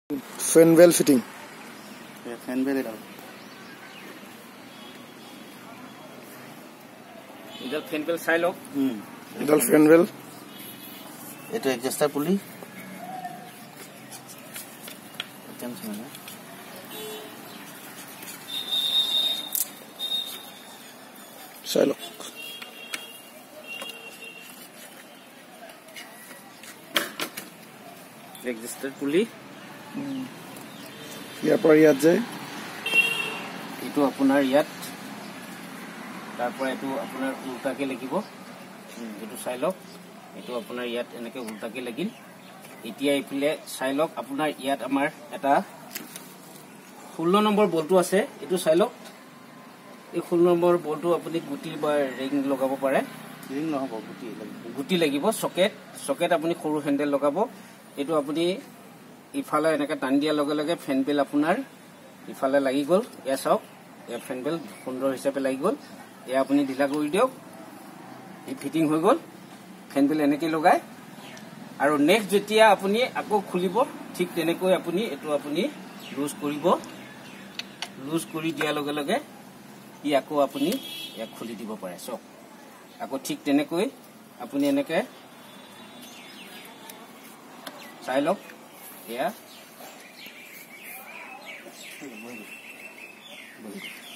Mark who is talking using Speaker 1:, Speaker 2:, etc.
Speaker 1: Fan well fitting.
Speaker 2: Yeah, fan well it out.
Speaker 3: Idal fan well silo.
Speaker 1: Idal fan well.
Speaker 2: Itu adjuster pulley. Attempts mana?
Speaker 1: Silo.
Speaker 3: Adjuster pulley.
Speaker 1: ইয়াৰ পৰা ইয়াত যায়
Speaker 3: এটো আপোনাৰ ইয়াত তাৰ পৰা এটো আপোনাৰ উল্টাকে লাগিব এটো চাইলক এটো আপোনাৰ ইয়াত এনেকে উল্টাকে লাগিল এতিয়া ইফালে চাইলক আপোনাৰ ইয়াত আমাৰ এটা 16 নম্বৰ বলটো আছে এটো চাইলক এই 16 নম্বৰ বলটো আপুনি গুটি বা ৰিং লগাব পাৰে
Speaker 2: ৰিং নহব
Speaker 3: গুটি লাগিব সকেট আপুনি সৰু হ্যান্ডেল লগাব এটো আপুনি ইফালে এনেকে টান দিয়া লগে লগে ফেন বেল আপোনাৰ ইফালে লাগি গল এয়া চাওক এয়া ফেন বেল সুন্দৰ হিচাপে লাগি গল এয়া আপুনি ঢিলা কৰি দিয়ক ই ফিটিং হৈ গল ফেন বেল এনেকৈ লগাই আৰু নেক্সট যেতিয়া আপুনি আকৌ খুলিব ঠিক তেনেকৈ আপুনি এটো আপুনি লুজ কৰিব লুজ কৰি দিয়া লগে লগে ই আকৌ আপুনি এক খুলি দিব পাৰে চাওক আকৌ ঠিক তেনেকৈ আপুনি এনেকৈ চাই লওক Yeah.